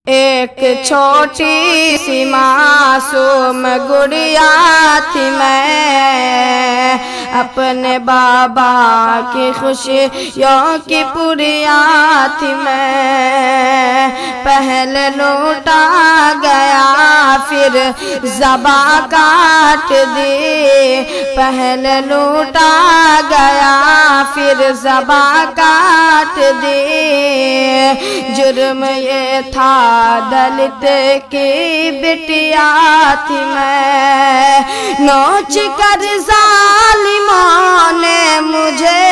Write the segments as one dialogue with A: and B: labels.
A: ایک چھوٹی سی معصوم گڑیا تھی میں، اپنے بابا کی خوشیوں کی پوریا تھی میں۔ پہلے لوٹا گیا پھر زباں کاٹ دی، پہلے لوٹا گیا پھر زباں کاٹ دی۔ جرم یہ تھا دلت کی بٹیا تھی میں، نوچ کر ظالموں نے مجھے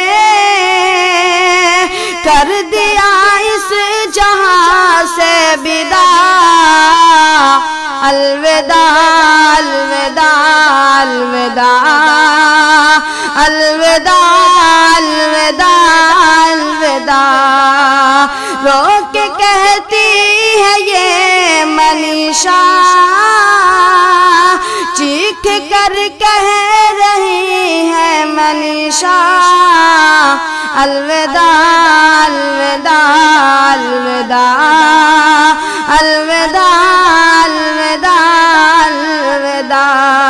A: کر دیا اس جہاں سے بداع۔ الوداع الوداع الوداع الوداع الوداع الوداع، رو کے کہتی ہے یہ منیشا، چیخ کر کہہ رہی ہے منیشا۔ الوداع الوداع الوداع الوداع الوداع الوداع،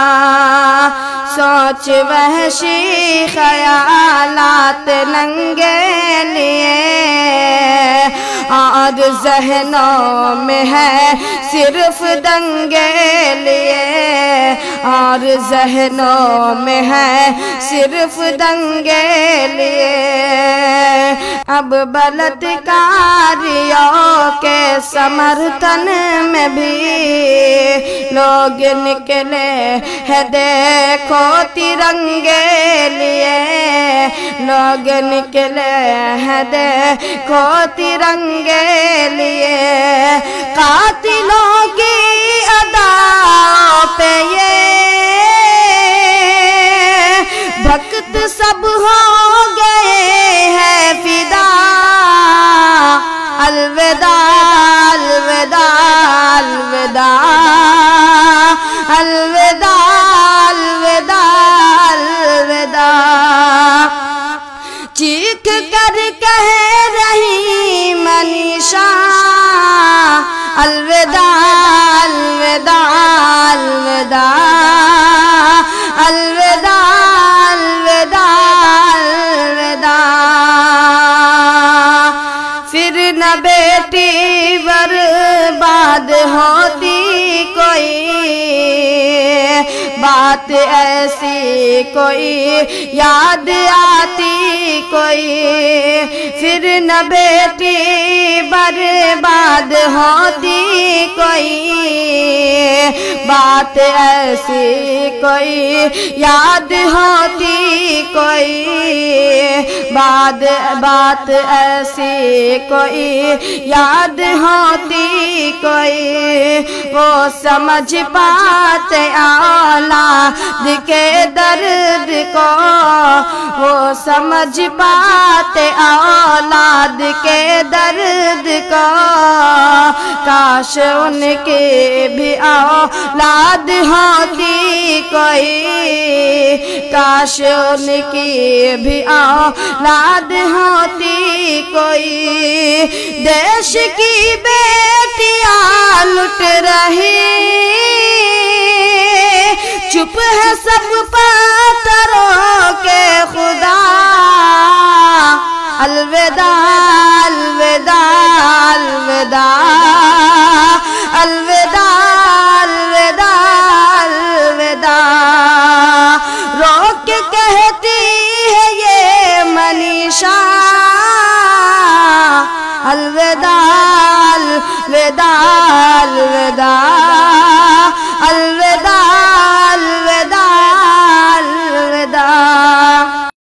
A: سوچ وحشی خیالات ننگے لیے، اور ذہنوں میں ہے صرف دنگے لیے، اور ذہنوں میں ہے صرف دنگے لیے۔ اب بلاتکاریوں کے سمرتھن میں بھی لوگ نکلے ہیں دیکھو ترنگے لیے، لوگ نکلے ہیں دیکھو ترنگے لیے۔ قاتلوں کی اداؤں پہ یہ بھکت سب ہو گئے ہیں فدا۔ الوداع الوداع الوداع الوداع الوداع الوداع، چیخ کر کہہ رہی منیشا۔ الوداع الوداع الوداع الوداع الوداع الوداع، پھر نہ بیٹی برباد ہوتی کوئی بات ایسی، کوئی یاد آتی کوئی، پھر نہ بیٹی برباد ہوتی کوئی بات ایسی، کوئی یاد ہوتی کوئی بات ایسی، کوئی یاد ہوتی کوئی۔ وہ سمجھ پاتے اولاد کے درد کو، وہ سمجھ پاتے اولاد کے درد کو، کاش ان کی بھی اولاد ہوتی کوئی، کاش ان کی بھی اولاد ہوتی کوئی۔ دیش کی بیٹیاں لٹ رہی، چپ ہے سب پاتروں کے خدا۔ الوداع الوداع الوداع